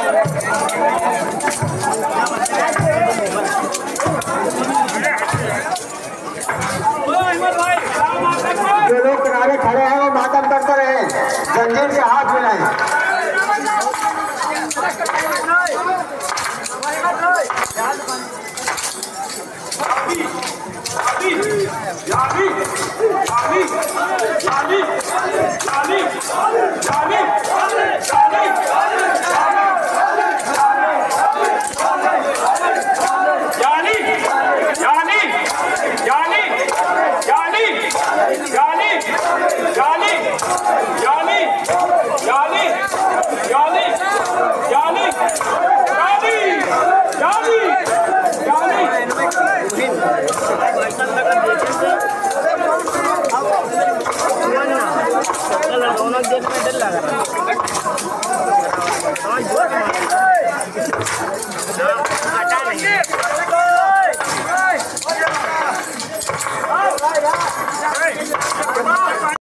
जो लोग किनारे खड़े हैं वो मातम करते रहे, जंजीर से हाथ मिलाएं।